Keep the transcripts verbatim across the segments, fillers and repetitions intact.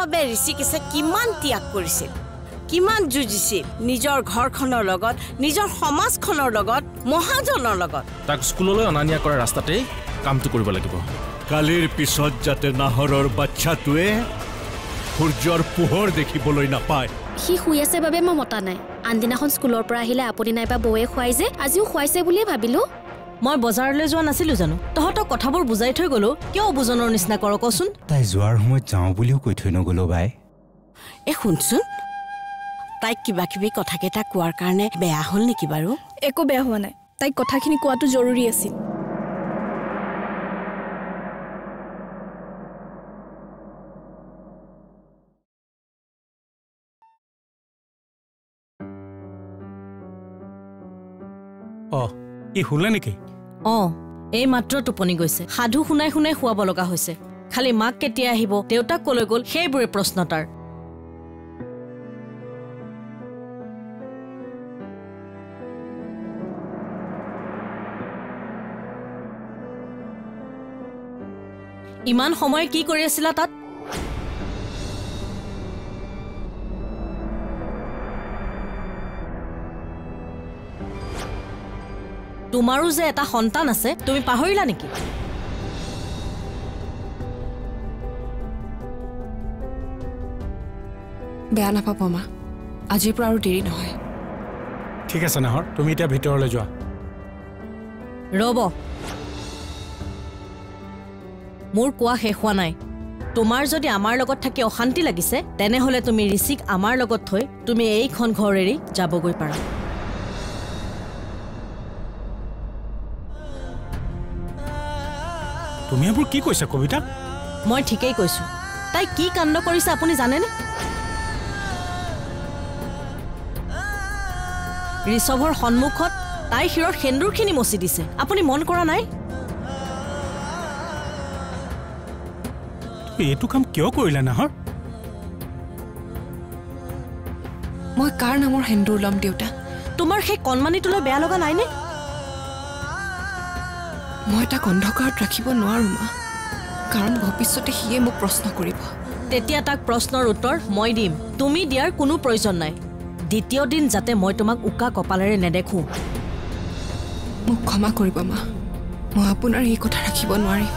বাবে ঋষিকেশে কিমান ত্যাগ কৰিছিল কিমান যুঁজিছিল নিজৰ ঘৰখনৰ লগত নিজৰ সমাজখনৰ লগত মহাজনৰ লগত তাক স্কুললৈ অনা নিয়া কৰা ৰাস্তাতেই কামটো কৰিব লাগিব কালিৰ পিছত যাতে নাহৰৰ বাচ্চাটোৱে সূৰ্যৰ পোহৰ দেখিবলৈ নাপায় সি শুই আছে বাবে মই মতা নাই আনদিনাখন স্কুলৰ পৰা আহিলে আপুনি নাইবা বৌয়ে খুৱাই যে আজিও খুৱাইছে বুলিয়ে ভাবিলো মই বজাৰলৈ যোৱা নাছিলো জানো তহঁতক কথাবোৰ বুজাই থৈ গলো কিয় বুজনৰ নিচিনা কৰ কচোন তাই যোৱাৰ সময়ত যাওঁ বুলিও কৈ থৈ নগলো বাই এ শুনচোন তাইক কিবা কিবি কথাকেইটা কোৱাৰ কাৰণে বেয়া হ'ল নেকি বাৰু একো বেয়া হোৱা নাই তাইক কথাখিনি কোৱাটো জৰুৰী আছিল অ ই শুলে নেকি অ এই মাত্ৰ টোপনি গৈছে সাধু শুনাই শুনাই শুৱাব লগা হৈছে খালি মাক কেতিয়া আহিব দেউতাক কলৈ গ'ল সেইবোৰে প্ৰশ্ন তাৰ ইমান সময় কি কৰি আছিলা তাত তোমাৰো যে এটা সন্তান আছে তুমি পাহৰিলা নেকি বেয়া নাপাব মা আজিৰ পৰা আৰু দেৰি নহয় ঠিক আছে নাহৰ তুমি এতিয়া ভিতৰলৈ যোৱা ৰব মোৰ কোৱা শেষ হোৱা নাই তোমাৰ যদি আমাৰ লগত থাকি অশান্তি লাগিছে তেনেহলে তুমি ঋষিক আমাৰ লগত থৈ তুমি এইখন ঘৰ এৰি যাবগৈ পাৰা তুমি এবোৰ কি কৈছা কবিতা মই ঠিকেই কৈছো তাই কি কাণ্ড কৰিছে আপুনি জানেনে ঋষভৰ সন্মুখত তাই শিৰৰ সেন্দুৰখিনি মচি দিছে আপুনি মন কৰা নাই তুমি এইটো কাম কিয় কৰিলা নাহৰ মই কাৰ নামৰ সেন্দুৰ লম দেউতা তোমাৰ সেই কণমানিটোলৈ বেয়া লগা নাইনে মই তাক অন্ধকাৰত ৰাখিব নোৱাৰো মা কাৰণ ভৱিষ্যতে সিয়ে মোক প্ৰশ্ন কৰিব তেতিয়া তাক প্ৰশ্নৰ উত্তৰ মই দিম তুমি দিয়াৰ কোনো প্ৰয়োজন নাই দ্বিতীয় দিন যাতে মই তোমাক উকা কপালেৰে নেদেখো মোক ক্ষমা কৰিব মা মই আপোনাৰ এই কথা ৰাখিব নোৱাৰিম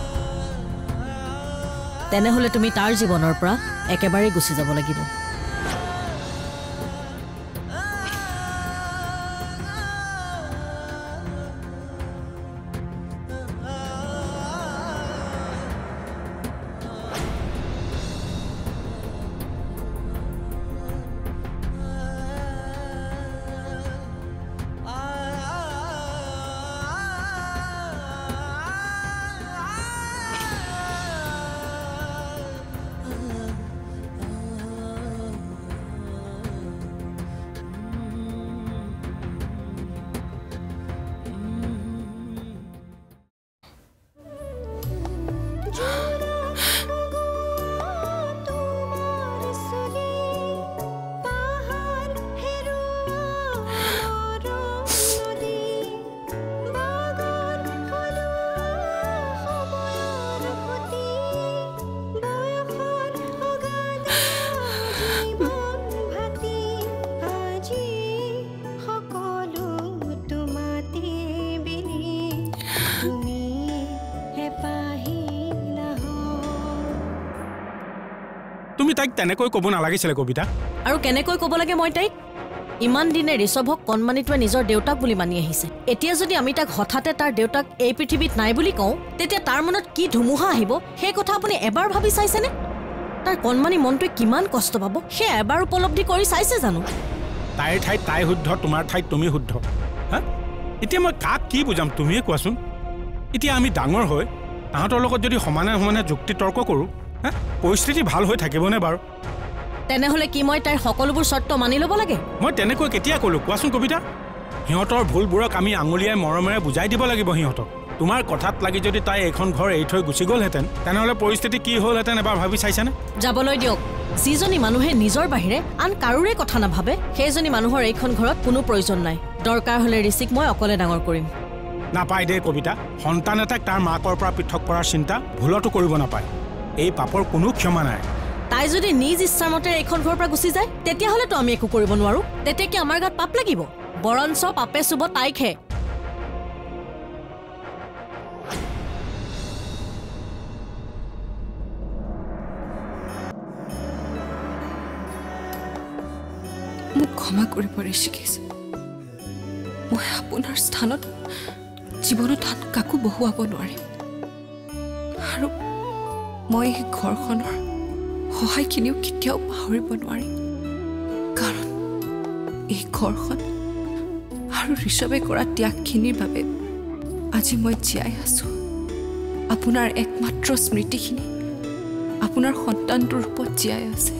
তেনেহলে তুমি তাৰ জীৱনৰ পৰা একেবাৰে গুচি যাব লাগিব তুমি তাইক তেনেকৈ ক'ব নালাগিছিলে কবিতা আৰু কেনেকৈ ক'ব লাগে মই তাইক ইমান দিনে ঋষভক কণমানিটোৱে নিজৰ দেউতাক বুলি মানি আহিছে এতিয়া যদি আমি তাক হঠাতে তাৰ দেউতাক এই পৃথিৱীত নাই বুলি কওঁ তেতিয়া তাৰ মনত কি ধুমুহা আহিব সেই কথা আপুনি এবাৰ ভাবি চাইছেনে তাৰ কণমানি মনটোৱে কিমান কষ্ট পাব সে এবাৰ উপলব্ধি কৰি চাইছে জানো তাইৰ ঠাইত তাই শুদ্ধ তোমাৰ ঠাইত তুমি শুদ্ধ হা এতিয়া মই কাক কি বুজাম তুমিয়ে কোৱাচোন এতিয়া আমি ডাঙৰ হৈ তাহাঁতৰ লগত যদি সমানে সমানে যুক্তি তৰ্ক কৰোঁ হা পৰিস্থিতি ভাল হৈ থাকিবনে বাৰু তেনেহলে কি মই তাইৰ সকলোবোৰ চৰ্ত মানি ল'ব লাগে মই তেনেকৈ কেতিয়া ক'লো কোৱাচোন কবিতা সিহঁতৰ ভুলবোৰক আমি আঙুলিয়াই মৰমেৰে বুজাই দিব লাগিব সিহঁতক তোমাৰ কথাত লাগি যদি তাই এখন ঘৰ এৰি থৈ গুচি গ'লহেঁতেন তেনেহ'লে পৰিস্থিতি কি হ'লহেঁতেন এবাৰ ভাবি চাইছানে যাবলৈ দিয়ক যিজনী মানুহে নিজৰ বাহিৰে আন কাৰোৰে কথা নাভাবে সেইজনী মানুহৰ এইখন ঘৰত কোনো প্ৰয়োজন নাই দৰকাৰ হ'লে ঋষিক মই অকলে ডাঙৰ কৰিম নাপায় দে কবিতা সন্তান এটাক তাৰ মাকৰ পৰা পৃথক কৰাৰ চিন্তা ভুলতো কৰিব নাপায় এই পাপৰ কোনো ক্ষমা নাই তাই যদি নিজ ইচ্ছামতে এইখন ঘৰৰ পৰা গুচি যায় তেতিয়াহ'লেতো আমি একো কৰিব নোৱাৰো তেতিয়া কি আমাৰ গাত পাপ লাগিব বৰঞ্চ পাপে চুব তাইকহে মোক ক্ষমা কৰিব ঋষিকেশ মই আপোনাৰ স্থানত জীৱনত হাত কাকো বহুৱাব নোৱাৰিম আৰু মই এই ঘৰখনৰ সহায়খিনিও কেতিয়াও পাহৰিব নোৱাৰিম কাৰণ এই ঘৰখন আৰু ঋষভে কৰা ত্যাগখিনিৰ বাবে আজি মই জীয়াই আছো আপোনাৰ একমাত্ৰ স্মৃতিখিনি আপোনাৰ সন্তানটোৰ ৰূপত জীয়াই আছে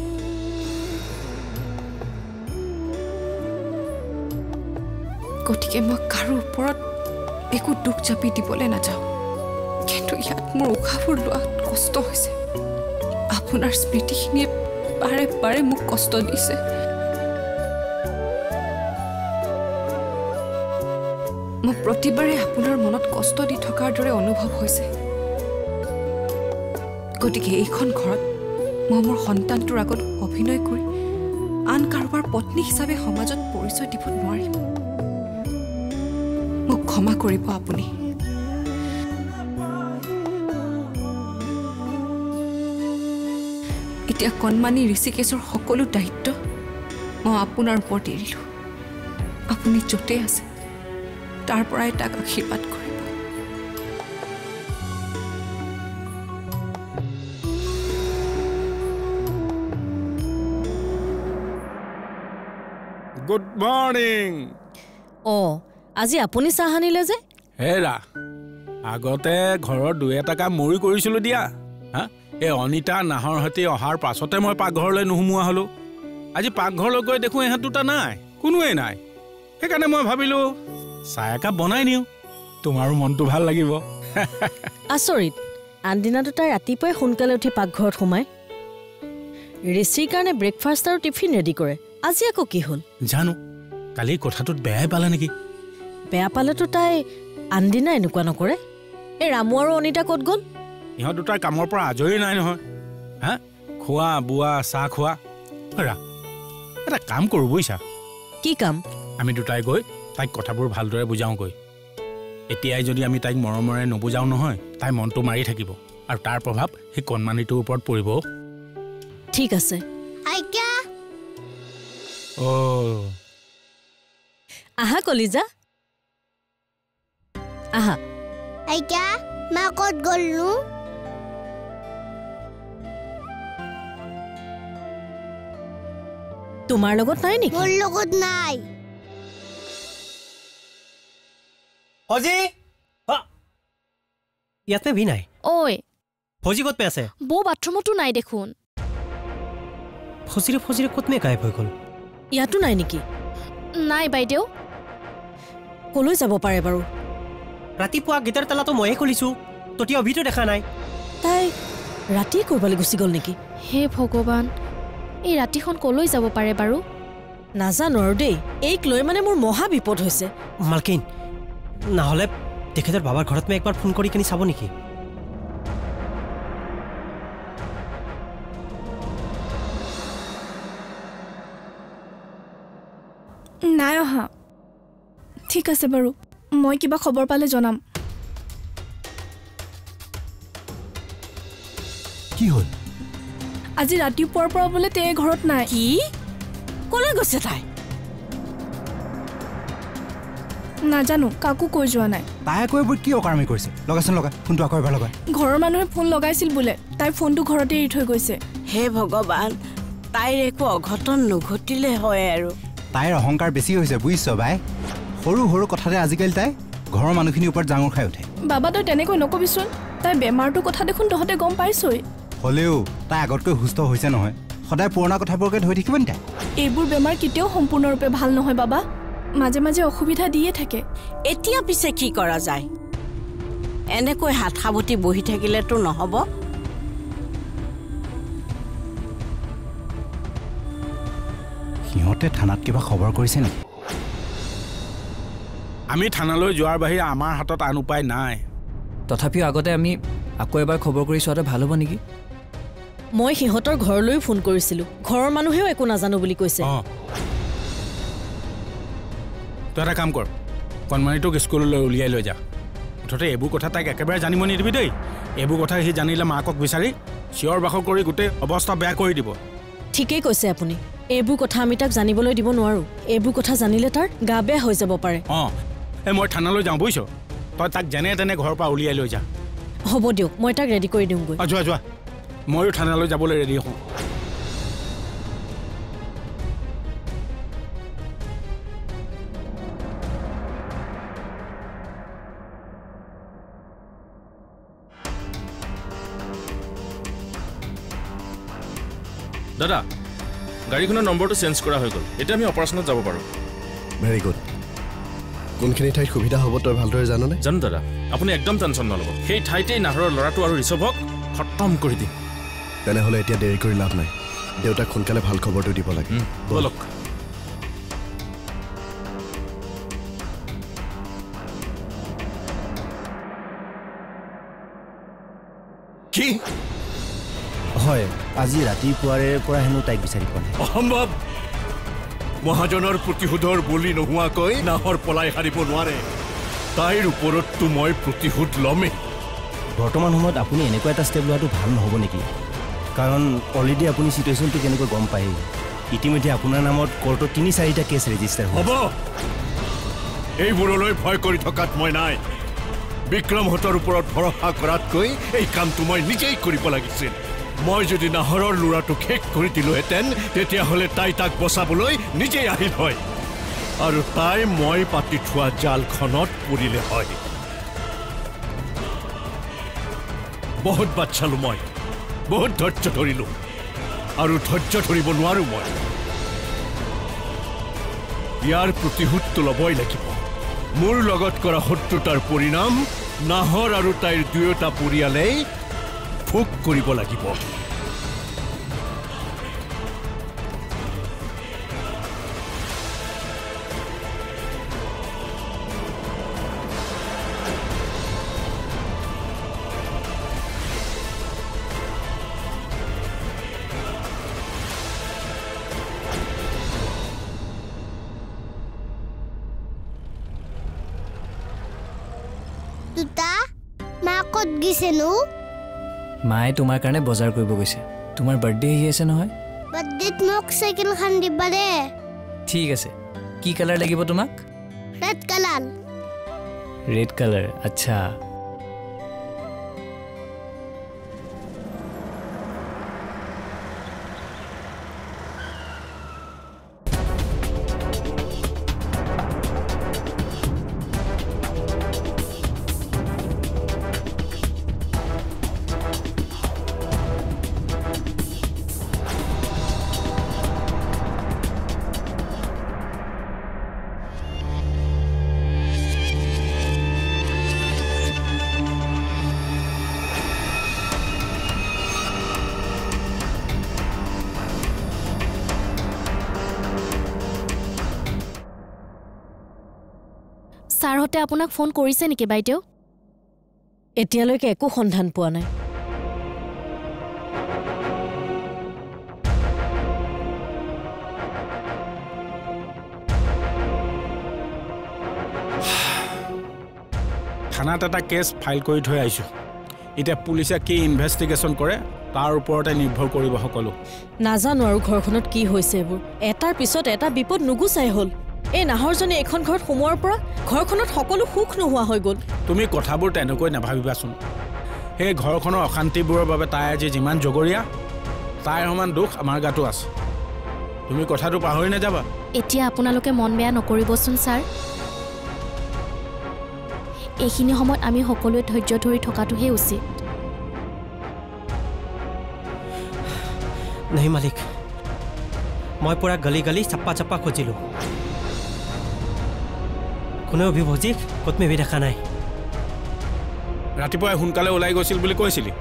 গতিকে মই কাৰো ওপৰত একো দুখ চাপি দিবলৈ নাযাওঁ কিন্তু ইয়াত মোৰ উশাহবোৰ লোৱাত কষ্ট হৈছে আপোনাৰ স্মৃতিখিনিয়ে বাৰে বাৰে মোক কষ্ট দিছে মোক প্ৰতিবাৰে আপোনাৰ মনত কষ্ট দি থকাৰ দৰে অনুভৱ হৈছে গতিকে এইখন ঘৰত মই মোৰ সন্তানটোৰ আগত অভিনয় কৰি আন কাৰোবাৰ পত্নী হিচাপে সমাজত পৰিচয় দিব নোৱাৰিম মোক ক্ষমা কৰিব আপুনি এতিয়া কণমানি ঋষিকেশৰ সকলো দায়িত্ব মই আপোনাৰ ওপৰত এৰিলোঁ আপুনি য'তে আছে তাৰ পৰাই তাক আশীৰ্বাদ কৰিব গুড মৰ্নিং অ আজি আপুনি চাহ আনিলে যে হেৰা আগতে ঘৰৰ দুই এটা কাম মৰি কৰিছিলোঁ দিয়া হা এই অনিতা নাহৰ সৈতে অহাৰ পাছতে মই পাকঘৰলৈ নোসোমোৱা হ'লোঁ আজি পাকঘৰলৈ গৈ দেখোঁ এহেঁত দুটা নাই কোনোৱেই নাই সেইকাৰণে মই ভাবিলোঁ চাহ একাপ বনাই নিওঁ তোমাৰো মনটো ভাল লাগিব আচৰিত আনদিনাটো তাই ৰাতিপুৱাই সোনকালে উঠি পাকঘৰত সোমায় ঋষিৰ কাৰণে ব্ৰেকফাষ্ট আৰু টিফিন ৰেডি কৰে আজি আকৌ কি হ'ল জানো কালি কথাটোত বেয়াই পালে নেকি বেয়া পালেতো তাই আনদিনা এনেকুৱা নকৰে এই ৰামু আৰু অনিতা ক'ত গ'ল ইহঁত দুটাৰ কামৰ পৰা আজৰি নাই নহয় হা খোৱা বোৱা চাহ খোৱা ৰা এটা কাম কৰোঁ বুজিছা কি কাম আমি দুটাই গৈ তাইক কথাবোৰ ভালদৰে বুজাওঁগৈ এতিয়াই যদি আমি তাইক মৰমৰে নুবুজাওঁ নহয় তাই মনটো মাৰি থাকিব আৰু তাৰ প্ৰভাৱ সেই কণমানিটোৰ ওপৰত পৰিব ঠিক আছে অ' আহা কলিজা আহা আইতা মা ক'ত গ'লনো তোমাৰ লগত নাই নেকি মোৰ লগত নাই ফজি ইয়াতে ভি নাই ঐ ফজি ক'ত পে আছে বৌ বাথৰুমতো নাই দেখোন ফজিৰে ফজিৰে ক'ত মে গায়ব হৈ গ'ল ইয়াতো নাই নেকি নাই বাইদেউ কলৈ যাব পাৰে বাৰু ৰাতিপুৱা গেটৰ তালাটো ময়ে খুলিছোঁ ততিয়া অভিটো দেখা নাই তাই ৰাতি ক'ৰবালৈ গুচি গ'ল নেকি হে ভগৱান এই ৰাতিখন কলৈ যাব পাৰে বাৰু নাজানো আৰু দেই এইক লৈ মানে মোৰ মহা বিপদ হৈছে মালকিন নহ'লে তেখেতৰ বাবাৰ ঘৰত মই একবাৰ ফোন কৰি কিনি চাব নেকি নাই অহা ঠিক আছে বাৰু মই কিবা খবৰ পালে জনাম কি হ'ল আজি ৰাতিপুৱাৰ পৰা বোলে তে ঘৰত নাই কি কলৈ গৈছে তাই নাজানো কাকো কৈ যোৱা নাই তাই আকৌ এইবোৰ কি অকাৰ্মি কৰিছে লগাচোন লগা ফোনটো আকৌ এবাৰ লগা ঘৰৰ মানুহে ফোন লগাইছিল বোলে তাই ফোনটো ঘৰতে এৰি থৈ গৈছে হে ভগৱান তাইৰ একো অঘটন নুঘটিলে হয় আৰু তাইৰ অহংকাৰ বেছি হৈছে বুজিছ বাই সৰু সৰু কথাতে আজিকালি তাই ঘৰৰ মানুহখিনিৰ ওপৰত জাঙুৰ খাই উঠে বাবা তই তেনেকৈ নকবিচোন তাই বেমাৰটোৰ কথা দেখোন তহঁতে গম পাইছই হ'লেও তাই আগতকৈ সুস্থ হৈছে নহয় সদায় পুৰণা কথাবোৰকে ধৰি থাকিব নি তাই এইবোৰ বেমাৰ কেতিয়াও সম্পূৰ্ণৰূপে ভাল নহয় বাবা মাজে মাজে অসুবিধা দিয়ে থাকে এতিয়া পিছে কি কৰা যায় এনেকৈ হাত সাৱটি বহি থাকিলেতো নহ'ব সিহঁতে থানাত কিবা খবৰ কৰিছে নেকি আমি থানালৈ যোৱাৰ বাহিৰে আমাৰ হাতত আন উপায় নাই তথাপিও আগতে আমি আকৌ এবাৰ খবৰ কৰি চোৱাটো ভাল হ'ব নেকি মই সিহঁতৰ ঘৰলৈ ফোন কৰিছিলো ঘৰৰ মানুহেও একো নাজানো বুলি কৈছে তই এটা কাম কৰ কণমানিটোক স্কুললৈ উলিয়াই লৈ যা মুঠতে এইবোৰ কথা তাইক একেবাৰে জানিব নিদিবি দেই এইবোৰ কথা সি জানিলে মাকক বিচাৰি চিঞৰ বাখৰ কৰি গোটেই অৱস্থা বেয়া কৰি দিব ঠিকেই কৈছে আপুনি এইবোৰ কথা আমি তাক জানিবলৈ দিব নোৱাৰো এইবোৰ কথা জানিলে তাৰ গা বেয়া হৈ যাব পাৰে অঁ এই মই থানালৈ যাওঁ বুজিছ তই তাক যেনে তেনে ঘৰৰ পৰা উলিয়াই লৈ যা হ'ব দিয়ক মই তাক ৰেডি কৰি দিওঁগৈ যোৱা যোৱা ময়ো থানালৈ যাবলৈ ৰেডি হওঁ দাদা গাড়ীখনৰ নম্বৰটো চেঞ্জ কৰা হৈ গ'ল এতিয়া আমি অপাৰেশ্যনত যাব পাৰোঁ ভেৰি গুড কোনখিনি ঠাইত সুবিধা হ'ব তই ভালদৰে জাননে জানো দাদা আপুনি একদম টেনশ্যন নল'ব সেই ঠাইতেই নাহৰৰ ল'ৰাটো আৰু ঋষভক খতম কৰি দিম তেনেহ'লে এতিয়া দেৰি কৰি লাভ নাই দেউতাক সোনকালে ভাল খবৰটো দিব লাগে বলক কি হয় আজি ৰাতিপুৱাৰে পৰা হেনো তাইক বিচাৰি পোৱা নাই অসম্ভৱ মহাজনৰ প্ৰতিশোধৰ বলি নোহোৱাকৈ নাহৰ পলাই হাৰিব নোৱাৰে তাইৰ ওপৰততো মই প্ৰতিশোধ ল'মেই বৰ্তমান সময়ত আপুনি এনেকুৱা এটা ষ্টেপ লোৱাটো ভাল নহ'ব নেকি কাৰণ অলৰেডি আপুনি চিটুৱেশ্যনটো কেনেকৈ গম পায়েই ইতিমধ্যে আপোনাৰ নামত কোৰ্টত তিনি চাৰিটা কেছ ৰেজিষ্টাৰ হ'ব এইবোৰলৈ ভয় কৰি থকাত মই নাই বিক্ৰমহঁতৰ ওপৰত ভৰসা কৰাতকৈ এই কামটো মই নিজেই কৰিব লাগিছিল মই যদি নাহৰৰ ল'ৰাটোক শেষ কৰি দিলোহেঁতেন তেতিয়াহ'লে তাই তাক বচাবলৈ নিজেই আহিল হয় আৰু তাই মই পাতি থোৱা জালখনত পৰিলে হয় বহুত বাট চালো মই বহুত ধৈৰ্য ধৰিলো আৰু ধৈৰ্য ধৰিব নোৱাৰো মই ইয়াৰ প্ৰতিশোধটো ল'বই লাগিব মোৰ লগত কৰা শত্ৰুতাৰ পৰিণাম নাহৰ আৰু তাইৰ দুয়োটা পৰিয়ালেই ভোগ কৰিব লাগিব দুটা মা ক'ত গৈছেনো মায়ে তোমাৰ কাৰণে বজাৰ কৰিব গৈছে তোমাৰ বাৰ্থডে আহি আছে নহয় বাৰ্থডেত মোক চাইকেলখন দিবা দে ঠিক আছে কি কালাৰ লাগিব তোমাক ৰেড কালাৰ ৰেড কালাৰ আচ্ছা ছাৰহঁতে আপোনাক ফোন কৰিছে নেকি বাইদেউ এতিয়ালৈকে একো সন্ধান পোৱা নাই থানাত এটা কেছ ফাইল কৰি থৈ আহিছোঁ এতিয়া পুলিচে কি ইনভেষ্টিগেশ্যন কৰে তাৰ ওপৰতে নিৰ্ভৰ কৰিব সকলো নাজানো আৰু ঘৰখনত কি হৈছে এইবোৰ এটাৰ পিছত এটা বিপদ নুগুচাই হ'ল এই নাহৰজনী এখন ঘৰত সোমোৱাৰ পৰা ঘৰখনত সকলো সুখ নোহোৱা হৈ গ'ল তুমি কথাবোৰ তেনেকৈ নাভাবিবাচোন সেই ঘৰখনৰ অশান্তিবোৰৰ বাবে তাই আজি যিমান জগৰীয়া তাইৰ সমান দুখ আমাৰ গাতো আছে তুমি কথাটো পাহৰি নাযাবা এতিয়া আপোনালোকে মন বেয়া নকৰিবচোন ছাৰ এইখিনি সময়ত আমি সকলোৱে ধৈৰ্য ধৰি থকাটোহে উচিত নাই মালিক মই পুৰা গলি গলি চাপ্পা চাপ্পা খুজিলোঁ কোনেও অভিভোজিক ক'ত মেবি দেখা নাই ৰাতিপুৱাই সোনকালে ওলাই গৈছিল বুলি কৈছিলি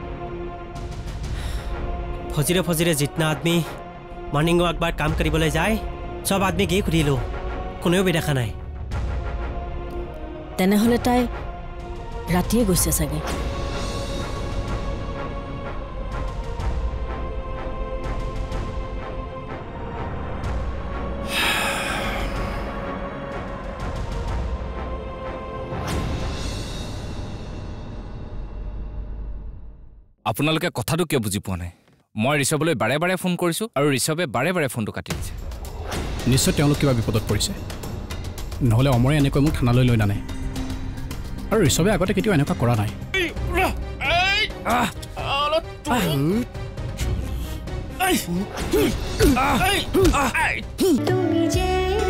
ফজিৰে ফজিৰে জিতনা আদমি মৰ্ণিং ৱাক বাৰ কাম কৰিবলৈ যায় চব আদমি গৈ সুধিলোঁ কোনেও বি দেখা নাই তেনেহ'লে তাই ৰাতিয়ে গৈছে চাগে আপোনালোকে কথাটো কিয় বুজি পোৱা নাই মই ঋষভলৈ বাৰে বাৰে ফোন কৰিছোঁ আৰু ঋষভে বাৰে বাৰে ফোনটো কাটি দিছে নিশ্চয় তেওঁলোক কিবা বিপদত পৰিছে নহ'লে অমৰে এনেকৈ মোক থানালৈ লৈ নানে আৰু ঋষভে আগতে কেতিয়াও এনেকুৱা কৰা নাই তুমি যে